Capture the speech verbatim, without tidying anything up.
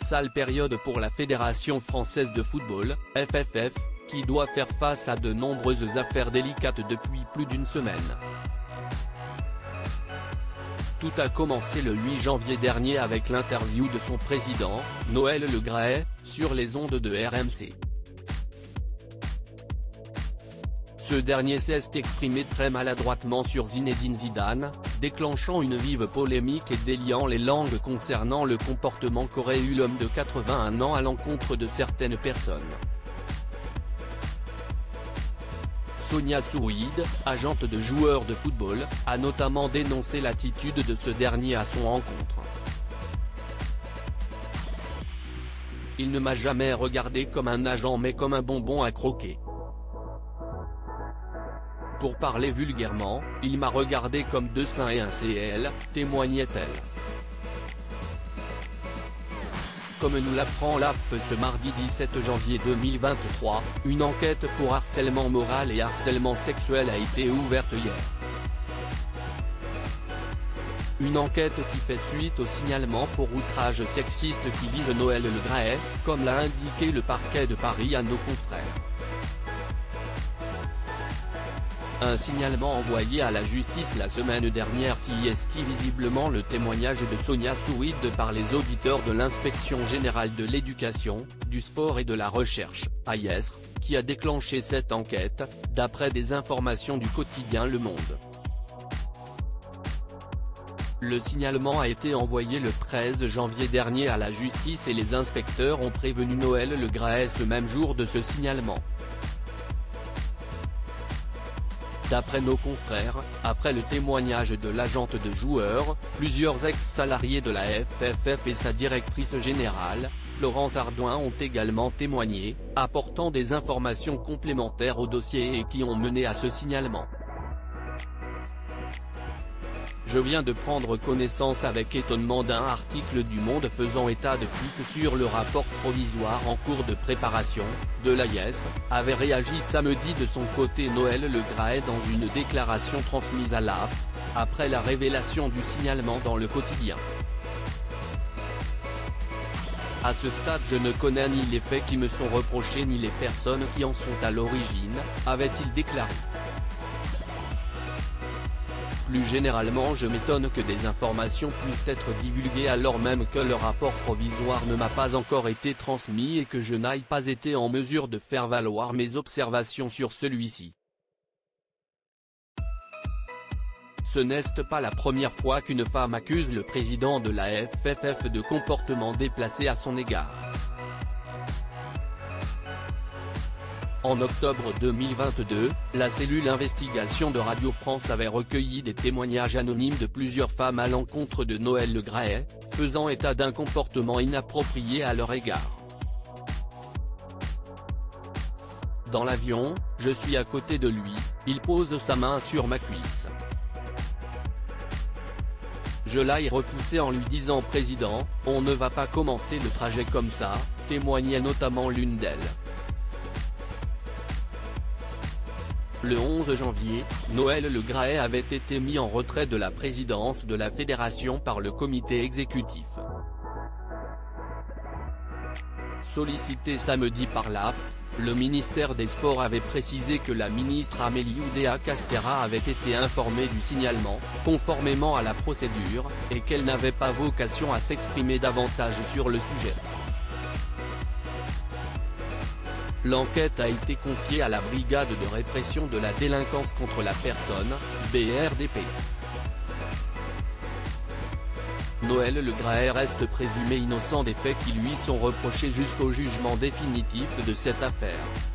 Sale période pour la Fédération française de football, F F F, qui doit faire face à de nombreuses affaires délicates depuis plus d'une semaine. Tout a commencé le huit janvier dernier avec l'interview de son président, Noël Le Graët, sur les ondes de R M C. Ce dernier s'est exprimé très maladroitement sur Zinedine Zidane, déclenchant une vive polémique et déliant les langues concernant le comportement qu'aurait eu l'homme de quatre-vingt-un ans à l'encontre de certaines personnes. Sonia Souid, agente de joueurs de football, a notamment dénoncé l'attitude de ce dernier à son encontre. Il ne m'a jamais regardé comme un agent mais comme un bonbon à croquer. Pour parler vulgairement, il m'a regardé comme deux seins et un C L, témoignait-elle. Comme nous l'apprend l'A F P ce mardi dix-sept janvier deux mille vingt-trois, une enquête pour harcèlement moral et harcèlement sexuel a été ouverte hier. Une enquête qui fait suite au signalement pour outrage sexiste qui vise Noël Le Graët, comme l'a indiqué le parquet de Paris à nos confrères. Un signalement envoyé à la justice la semaine dernière s'y esquit visiblement le témoignage de Sonia Souid par les auditeurs de l'Inspection Générale de l'Éducation, du Sport et de la Recherche, A I E S R, qui a déclenché cette enquête, d'après des informations du quotidien Le Monde. Le signalement a été envoyé le treize janvier dernier à la justice et les inspecteurs ont prévenu Noël Le Graët ce même jour de ce signalement. D'après nos confrères, après le témoignage de l'agente de joueurs, plusieurs ex-salariés de la F F F et sa directrice générale, Florence Ardouin ont également témoigné, apportant des informations complémentaires au dossier et qui ont mené à ce signalement. Je viens de prendre connaissance avec étonnement d'un article du Monde faisant état de fuites sur le rapport provisoire en cours de préparation, de l'A I E S R, avait réagi samedi de son côté Noël Le Graët dans une déclaration transmise à l'A F P, après la révélation du signalement dans le quotidien. À ce stade je ne connais ni les faits qui me sont reprochés ni les personnes qui en sont à l'origine, avait-il déclaré. Plus généralement je m'étonne que des informations puissent être divulguées alors même que le rapport provisoire ne m'a pas encore été transmis et que je n'aille pas été en mesure de faire valoir mes observations sur celui-ci. Ce n'est pas la première fois qu'une femme accuse le président de la F F F de comportement déplacé à son égard. En octobre deux mille vingt-deux, la cellule investigation de Radio France avait recueilli des témoignages anonymes de plusieurs femmes à l'encontre de Noël Le Graët, faisant état d'un comportement inapproprié à leur égard. Dans l'avion, je suis à côté de lui, il pose sa main sur ma cuisse. Je l'ai repoussé en lui disant « Président, on ne va pas commencer le trajet comme ça », témoignait notamment l'une d'elles. Le onze janvier, Noël Le Graët avait été mis en retrait de la présidence de la fédération par le comité exécutif. Sollicité samedi par l'A F P, le ministère des Sports avait précisé que la ministre Amélie Oudéa-Castéra avait été informée du signalement, conformément à la procédure, et qu'elle n'avait pas vocation à s'exprimer davantage sur le sujet. L'enquête a été confiée à la Brigade de répression de la délinquance contre la personne, B R D P. Noël Le Graët reste présumé innocent des faits qui lui sont reprochés jusqu'au jugement définitif de cette affaire.